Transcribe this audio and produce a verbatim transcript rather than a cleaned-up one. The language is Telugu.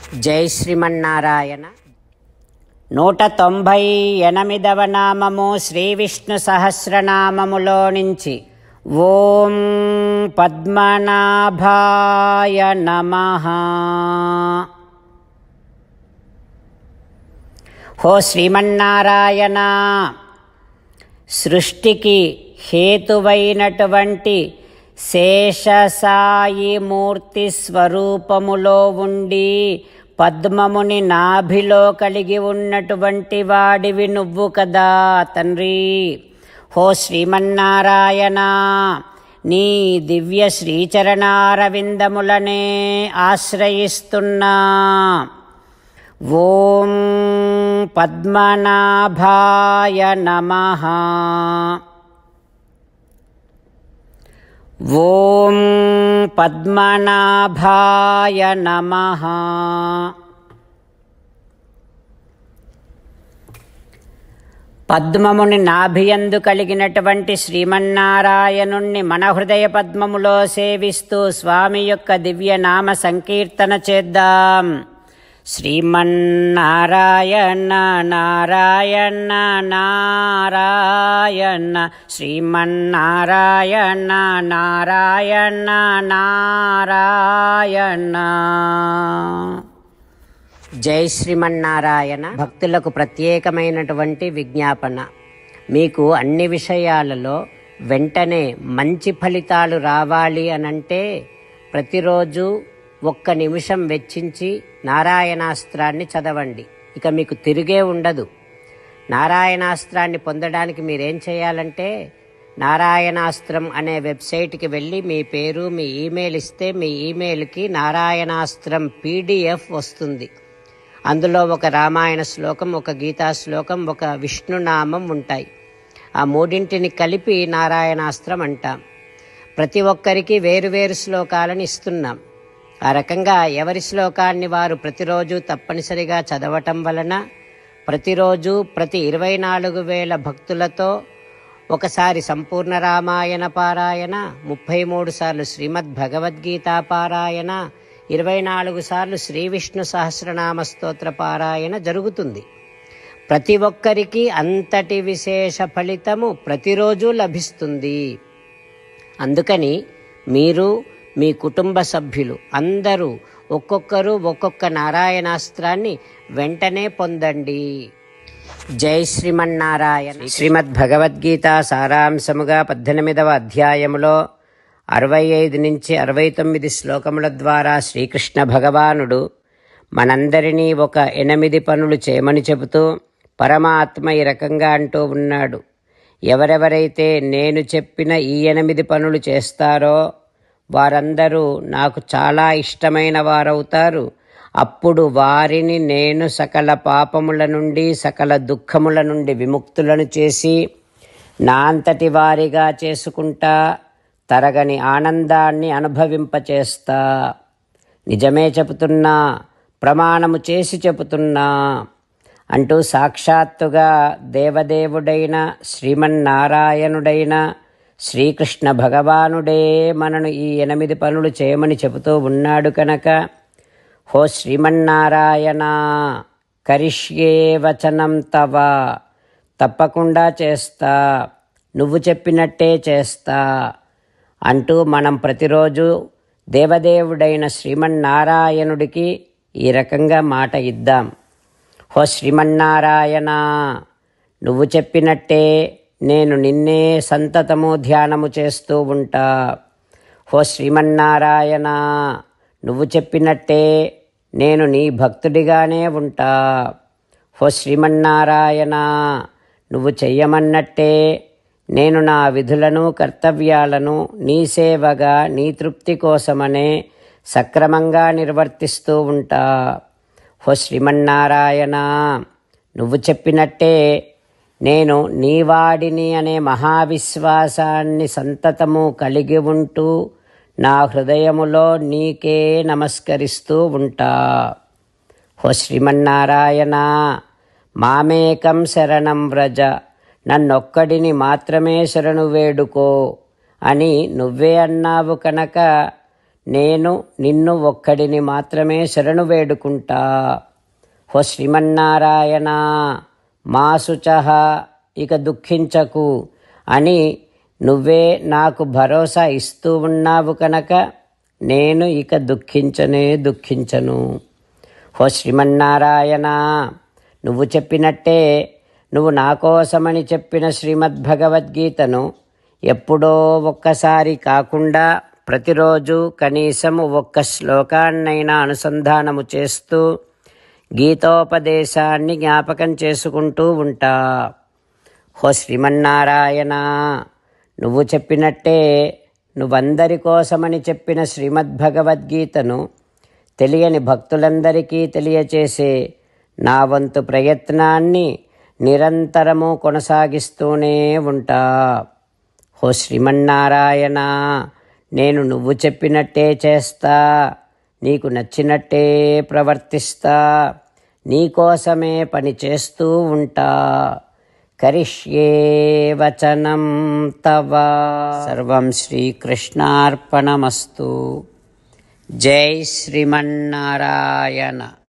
జై శ్రీమన్నారాయణ. నూట తొంభై ఎనిమిదవ నామము శ్రీ విష్ణు సహస్రనామములో నుంచి ఓం పద్మనాభాయ నమః. హో శ్రీమన్నారాయణ, సృష్టికి హేతువైనటువంటి శేషసాయి మూర్తి స్వరూపములో ఉండి పద్మముని నాభిలో కలిగి ఉన్నటువంటి వాడివి నువ్వు కదా తండ్రి. హో శ్రీమన్నారాయణ, నీ దివ్య శ్రీచరణారవిందములనే ఆశ్రయిస్తున్నా. ఓం పద్మనాభాయ నమః. ఓం పద్మనాభాయ నమః. పద్మముని నాభియందు కలిగినటువంటి శ్రీమన్నారాయణుణ్ణి మన హృదయ పద్మములో సేవిస్తూ స్వామి యొక్క దివ్య నామ సంకీర్తన చేద్దాం. శ్రీమన్నారాయణ నారాయణ నారాయణ, శ్రీమన్నారాయణ నారాయణ నారాయణ. జై శ్రీమన్నారాయణ. భక్తులకు ప్రత్యేకమైనటువంటి విజ్ఞాపన. మీకు అన్ని విషయాలలో వెంటనే మంచి ఫలితాలు రావాలి అనంటే ప్రతిరోజు ఒక్క నిమిషం వెచ్చించి నారాయణాస్త్రాన్ని చదవండి. ఇక మీకు తిరిగే ఉండదు. నారాయణాస్త్రాన్ని పొందడానికి మీరేం చేయాలంటే నారాయణాస్త్రం అనే వెబ్సైట్కి వెళ్ళి మీ పేరు మీ ఈమెయిల్ ఇస్తే మీ ఈమెయిల్కి నారాయణాస్త్రం పీడిఎఫ్ వస్తుంది. అందులో ఒక రామాయణ శ్లోకం, ఒక గీతా శ్లోకం, ఒక విష్ణునామం ఉంటాయి. ఆ మూడింటిని కలిపి నారాయణాస్త్రం అంటాం. ప్రతి ఒక్కరికి వేరువేరు శ్లోకాలను ఇస్తున్నాం. ఆ రకంగా ఎవరి శ్లోకాన్ని వారు ప్రతిరోజు తప్పనిసరిగా చదవటం వలన ప్రతిరోజు ప్రతి ఇరవై నాలుగు వేల భక్తులతో ఒకసారి సంపూర్ణ రామాయణ పారాయణ, ముప్పై మూడు సార్లు శ్రీమద్ భగవద్గీత పారాయణ, ఇరవై నాలుగు సార్లు శ్రీ విష్ణు సహస్రనామ స్తోత్ర పారాయణ జరుగుతుంది. ప్రతి ఒక్కరికి అంతటి విశేష ఫలితము ప్రతిరోజు లభిస్తుంది. అందుకని మీరు మీ కుటుంబ సభ్యులు అందరూ ఒక్కొక్కరు ఒక్కొక్క నారాయణాస్త్రాన్ని వెంటనే పొందండి. జై శ్రీమన్నారాయణ. శ్రీమద్ భగవద్గీత సారాంశముగా పద్దెనిమిదవ అధ్యాయములో అరవై ఐదు నుంచి అరవై తొమ్మిది శ్లోకముల ద్వారా శ్రీకృష్ణ భగవానుడు మనందరినీ ఒక ఎనిమిది పనులు చేయమని చెబుతూ పరమాత్మ ఈ రకంగా అంటూ ఉన్నాడు. ఎవరెవరైతే నేను చెప్పిన ఈ ఎనిమిది పనులు చేస్తారో వారందరూ నాకు చాలా ఇష్టమైన వారవుతారు. అప్పుడు వారిని నేను సకల పాపముల నుండి సకల దుఃఖముల నుండి విముక్తులను చేసి నా అంతటి వారిగా చేసుకుంటా, తరగని ఆనందాన్ని అనుభవింపచేస్తా. నిజమే చెబుతున్నా, ప్రమాణము చేసి చెబుతున్నా అంటూ సాక్షాత్తుగా దేవదేవుడైన శ్రీమన్నారాయణుడైన శ్రీకృష్ణ భగవానుడే మనను ఈ ఎనిమిది పనులు చేయమని చెబుతూ ఉన్నాడు కనుక, హో శ్రీమన్నారాయణ, కరిష్యే వచనం తవ, తప్పకుండా చేస్తా, నువ్వు చెప్పినట్టే చేస్తా అంటూ మనం ప్రతిరోజు దేవదేవుడైన శ్రీమన్నారాయణుడికి ఈ రకంగా మాట ఇద్దాం. హో శ్రీమన్నారాయణ, నువ్వు చెప్పినట్టే నేను నిన్నే సంతతము ధ్యానము చేస్తూ ఉంటా. హో శ్రీమన్నారాయణ, నువ్వు చెప్పినట్టే నేను నీ భక్తుడిగానే ఉంటా. హో శ్రీమన్నారాయణ, నువ్వు చెయ్యమన్నట్టే నేను నా విధులను కర్తవ్యాలను నీ సేవగా నీ తృప్తి కోసమనే సక్రమంగా నిర్వర్తిస్తూ ఉంటా. హో శ్రీమన్నారాయణ, నువ్వు చెప్పినట్టే నేను నీవాడిని అనే మహావిశ్వాసాన్ని సంతతము కలిగి ఉంటూ నా హృదయములో నీకే నమస్కరిస్తూ ఉంటా. హో శ్రీమన్నారాయణ, మామేకం శరణం వ్రజ, నన్నొక్కడిని మాత్రమే శరణు వేడుకో అని నువ్వే అన్నావు కనుక నేను నిన్ను ఒక్కడిని మాత్రమే శరణు వేడుకుంటా. హో శ్రీమన్నారాయణ, మా శుచః, ఇక దుఃఖించకు అని నువ్వే నాకు భరోసా ఇస్తూ ఉన్నావు కనుక నేను ఇక దుఃఖించనే దుఃఖించను. హో శ్రీమన్నారాయణ, నువ్వు చెప్పినట్టే నువ్వు నా కోసమని చెప్పిన శ్రీమద్భగవద్గీతను ఎప్పుడో ఒక్కసారి కాకుండా ప్రతిరోజు కనీసం ఒక్క శ్లోకాన్నైనా అనుసంధానము చేస్తూ గీతోపదేశాన్ని జ్ఞాపకం చేసుకుంటూ ఉంటా. హో శ్రీమన్నారాయణ, నువ్వు చెప్పినట్టే నువ్వందరి కోసమని చెప్పిన శ్రీమద్భగవద్గీతను తెలియని భక్తులందరికీ తెలియచేసే నా వంతు ప్రయత్నాన్ని నిరంతరము కొనసాగిస్తూనే ఉంటా. హో శ్రీమన్నారాయణ, నేను నువ్వు చెప్పినట్టే చేస్తా, నీకు నచ్చినట్టే ప్రవర్తిస్తా, నీకోసమే పని చేస్తూ ఉంటా. కరిష్యే వచనం తవ. సర్వం శ్రీకృష్ణార్పణమస్తు. జై శ్రీమన్నారాయణ.